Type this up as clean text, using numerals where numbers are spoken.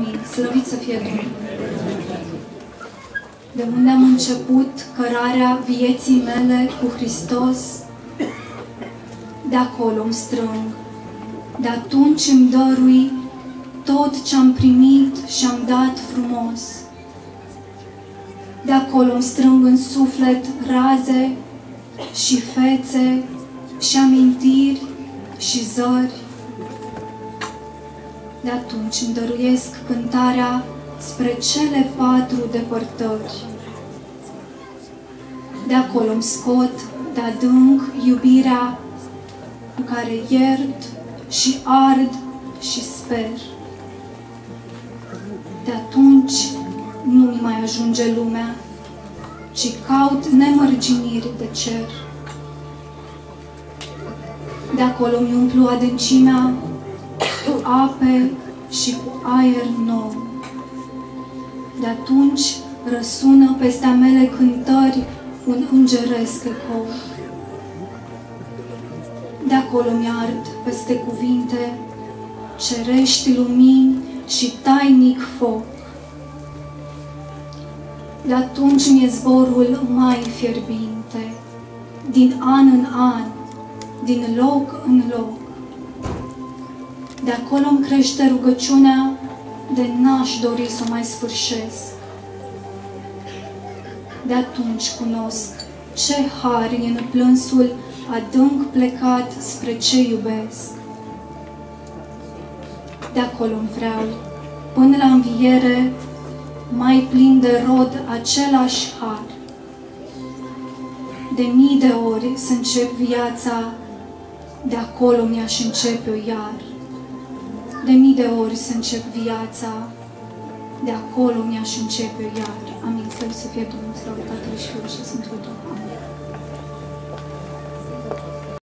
Amin. Slăvit să fie Domnul! De unde am început cărarea vieții mele cu Hristos, de acolo îmi strâng. De atunci îmi dărui tot ce-am primit și-am dat frumos. De acolo îmi strâng în suflet raze și fețe și amintiri și zări. De atunci îmi dăruiesc cântarea spre cele 4 depărtări. De acolo îmi scot de adânc iubirea cu care iert și ard și sper. De atunci nu-mi mai ajunge lumea, ci caut nemărginiri de cer. De acolo îmi umplu adâncimea cu ape și cu aer nou. De atunci răsună peste a mele cântări un îngeresc ecou. De acolo mi-ard peste cuvinte cerești lumini și tainic foc. De atunci mi-e zborul mai fierbinte, din an în an, din loc în loc. De acolo îmi crește rugăciunea de n-aș dori să o mai sfârșesc. De atunci cunosc ce har e în plânsul adânc plecat spre ce iubesc. De acolo îmi vreau, până la înviere, mai plin de rod același har. De mii de ori să încep viața, de acolo mi-aș începe-o iar. De mii de ori să încep viața, de acolo mi-aș începe iar. Amin. Slăvit să fie Domnul, slavă Tatălui și Fiului și Sfântului Duh. Amin.